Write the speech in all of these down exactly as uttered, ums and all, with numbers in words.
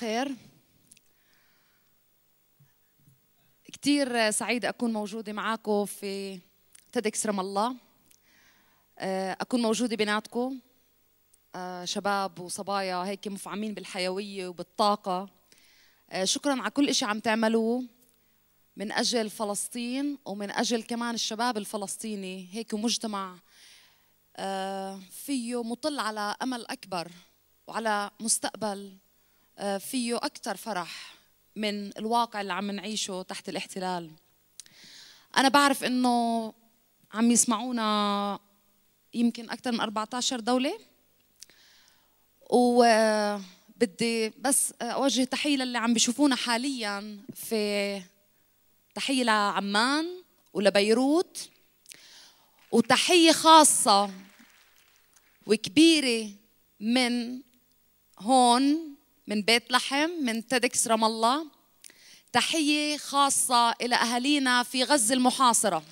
الخير. كتير سعيدة أكون موجودة معاكم في تيدكس رام الله، أكون موجودة بيناتكم شباب وصبايا هيك مفعمين بالحيوية وبالطاقة. شكراً على كل إشي عم تعملوه من أجل فلسطين ومن أجل كمان الشباب الفلسطيني، هيك مجتمع فيه مطل على أمل أكبر وعلى مستقبل فيه أكثر فرح من الواقع اللي عم نعيشه تحت الاحتلال. أنا بعرف إنه عم يسمعونا يمكن أكثر من أربعة عشر دولة، وبدي بس أوجه تحية للي عم بيشوفونا حالياً في تحية لعمان ولبيروت، وتحية خاصة وكبيرة من هون من بيت لحم من تيدكس رام الله. تحية خاصة إلى أهالينا في غزة المحاصرة.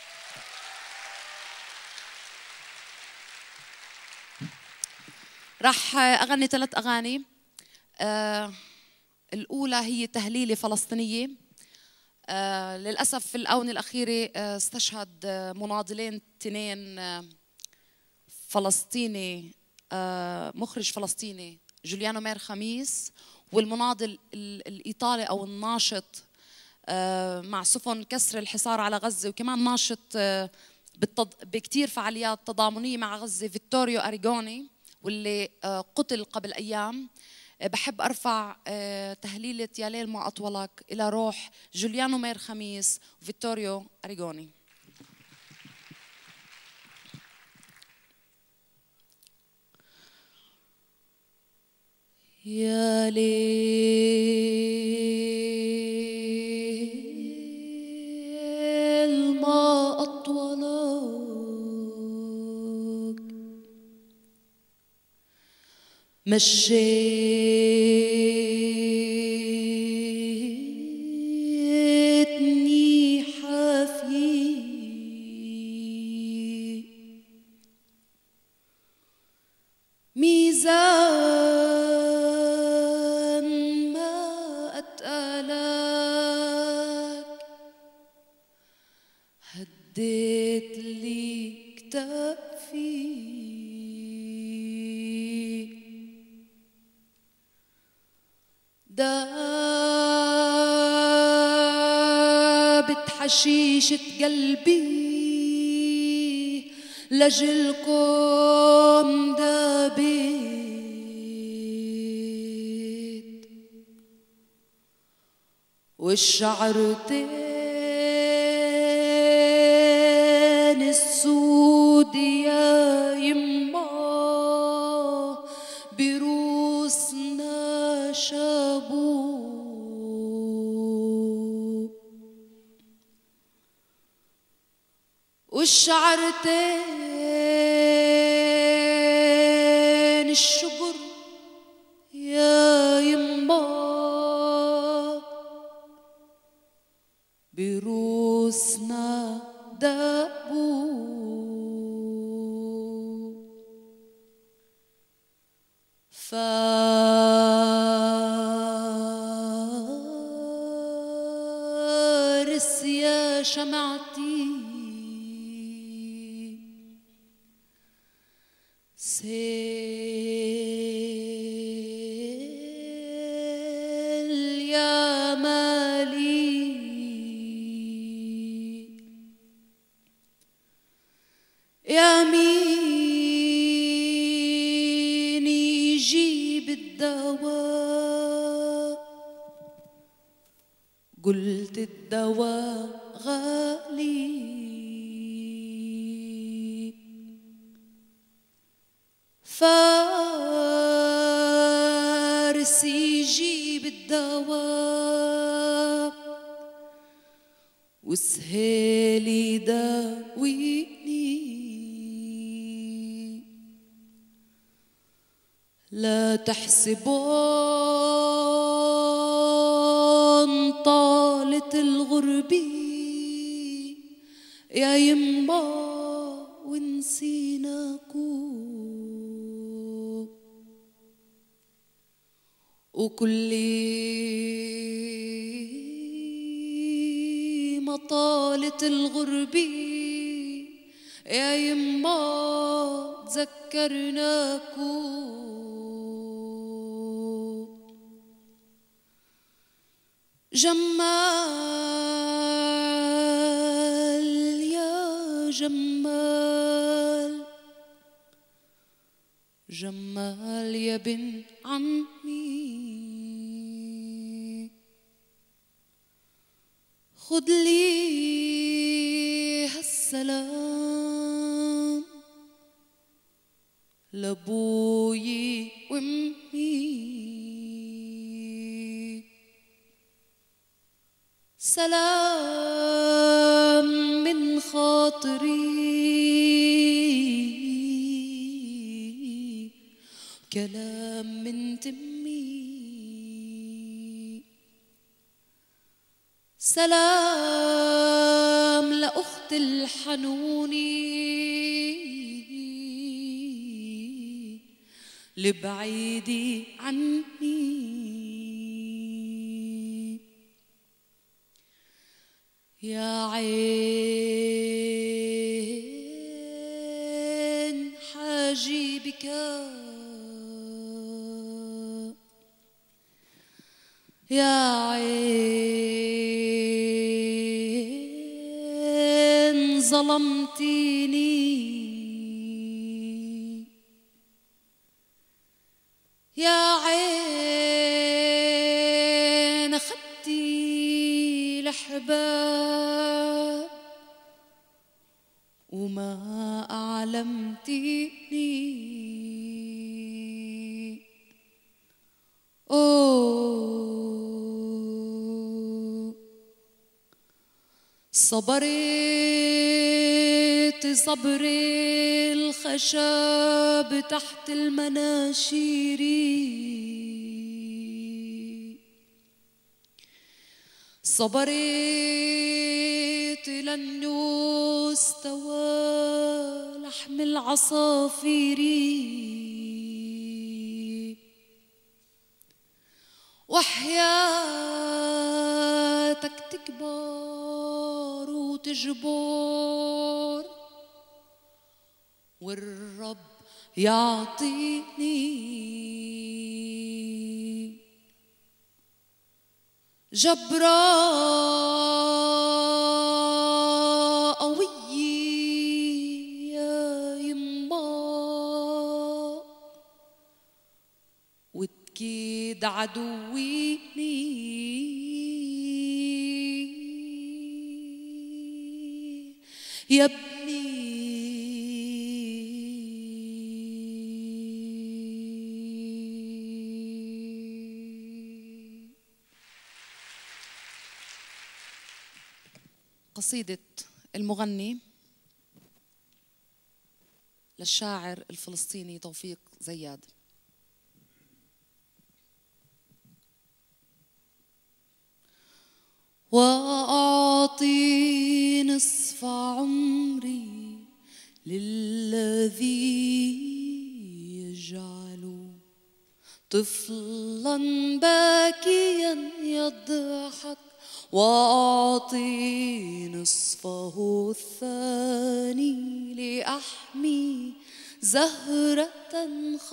رح أغني ثلاث أغاني. آه الأولى هي تهليلة فلسطينية. آه للأسف في الآونة الأخيرة آه استشهد آه مناضلين تنين آه فلسطيني، آه مخرج فلسطيني جوليانو مير خميس، والمناضل الإيطالي أو الناشط آه مع سفن كسر الحصار على غزة، وكمان ناشط آه بكتير فعاليات تضامنية مع غزة، فيتوريو أريغوني، واللي آه قتل قبل أيام. بحب أرفع تهليلة يا ليل ما أطولك إلى روح جوليانو مير خميس وفيتوريو أريغوني. يا ليل ما أطولك، مشيتني حافي ميزان ما أتقالك، هديت لي كتافي دابت حشيشة قلبي لجلكم دابت، والشعرتين السود يا يما بروسنا شابو، والشعرتين الشقر يا يما بروسنا دابو، فارس يا شمعتي سيل يا مالي، يا مين يجيب الدواء، قلت الدواء غالي، فارس يجيب الدواء وسهيل يداويني، لا تحسبون طالت الغربة يا يما ونسيناكو، وكل مطالة الغربة يا يما تذكرناكو جمال يا جمال جمال يا بن عمي خد لي هالسلام لابوي وامي سلام من خاطري كلام من تمي سلام لأخت الحنوني لبعيدي عني يا عين حاجي بكا يا عين ظلمتيني يا عين أخدتي الأحباب وما أعلمتيني أوه صبرت صبر الخشب تحت المناشير صبرت لأنه استوى لحم العصافير وحياتك تكبر وتجبر والرب يعطيني جبرة قوية يا يما وتكيد عدويني يا ابني قصيدة المغني للشاعر الفلسطيني توفيق زياد. وأعطي نصف عمري للذي يجعل طفلا باكيا يضحك وأعطي نصفه الثاني لأحمي زهرة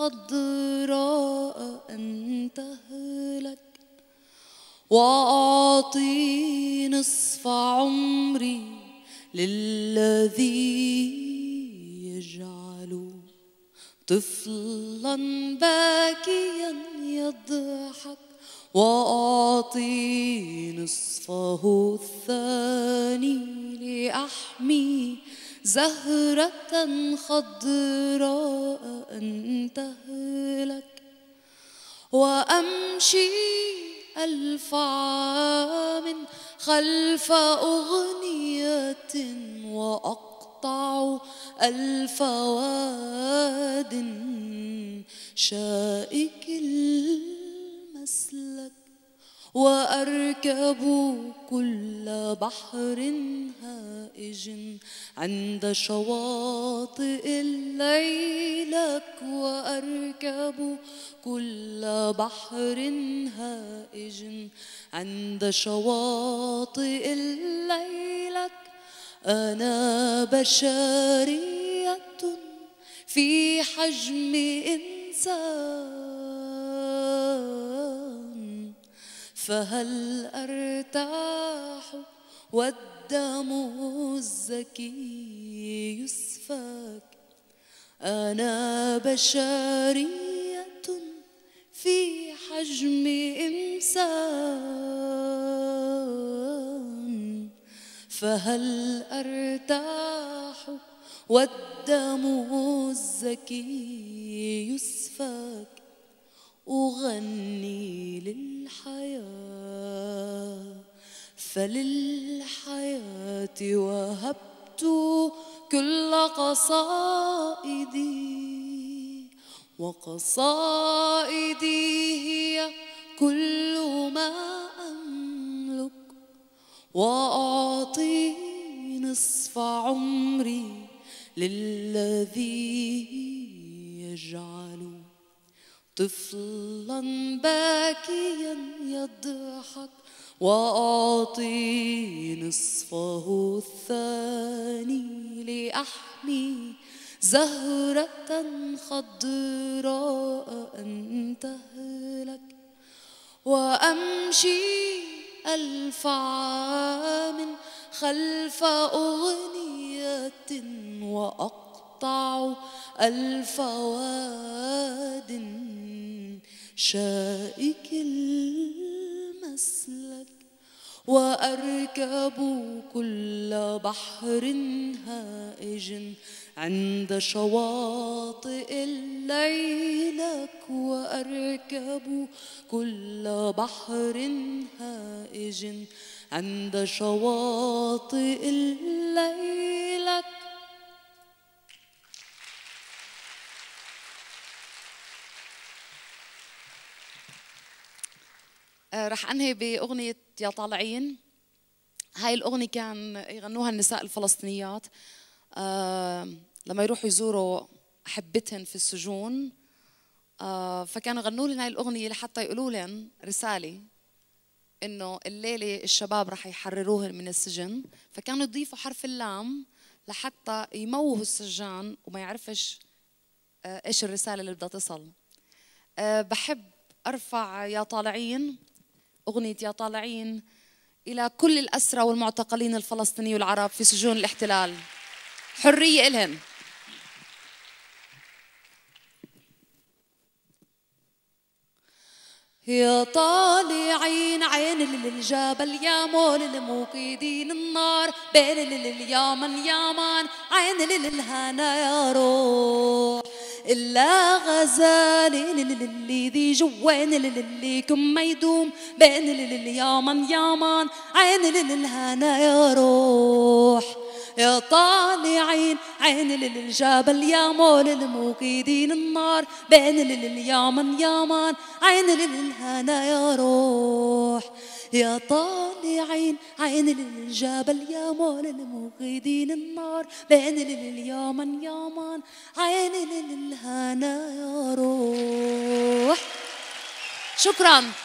خضراء أن تهلك وأعطي نصف عمري للذي يجعل طفلا باكيا يضحك وأعطي نصفه الثاني لأحمي زهرة خضراء أن تهلك وأمشي ألف عام خلف أغنية وأقطع ألف واد شائك المسلك وأركب كل بحر هائج عند شواطئ الليلك، وأركب كل بحر هائج عند شواطئ الليلك. أنا بشرية في حجم إنسان، فهل أرتاح والدم الزكي يسفك؟ أنا بشرية في حجم إنسان، فهل أرتاح والدم الزكي يسفك؟ أغني للحياة، فللحياة وهبت كل قصائدي، وقصائدي هي كل ما أملك، وأعطي نصف عمري للذي يجعل طفلا باكيا يضحك، وأعطي نصفه الثاني لأحمي زهرة خضراء أن تهلك، وأمشي ألف عام خلف أغنية، وأقطع ألف واد شائك المسلك، وأركب كل بحر هائج عند شواطئ الليلك، وأركب كل بحر هائج عند شواطئ الليلك. رح أنهي بأغنية يا طالعين. هاي الأغنية كان يغنوها النساء الفلسطينيات آه لما يروحوا يزوروا أحبتهن في السجون، آه فكانوا يغنوا لنا هاي الأغنية لحتى يقولوا لهم رسالة إنه الليلة الشباب رح يحرروهن من السجن، فكانوا يضيفوا حرف اللام لحتى يموهوا السجان وما يعرفش آه إيش الرسالة اللي بدها تصل. آه بحب أرفع يا طالعين، أغنية يا طالعين، إلى كل الأسرى والمعتقلين الفلسطينيين والعرب في سجون الاحتلال، حرية إلهن. يا طالعين عين للجبل يا مول الموقدين النار، بين اليمن يمان عين للهنا يا روح، إلا غزالي للي ذي جوين للي كم يدوم، بين اليمن يمان عين للهنا يا روح. يا طالعين عين للجبل يا مول الموقدين النار، بين اليمن يمان عين للهنا يا روح. يا طالعين عين للجبل يا مول الموقدين النار، بين اليمن يمان عين للهنا يا روح. شكراً.